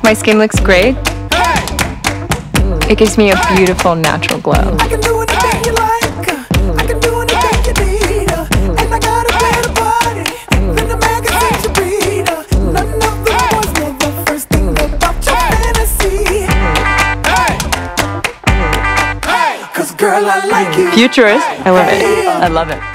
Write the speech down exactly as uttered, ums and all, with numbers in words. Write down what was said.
My skin looks great. It gives me a beautiful natural glow. I can do anything you like. I can do anything you need. And I got a better body than the magazines you read. None of the boys know the first thing about your fantasy. Cause girl, I like you. Futurist. I love it. I love it.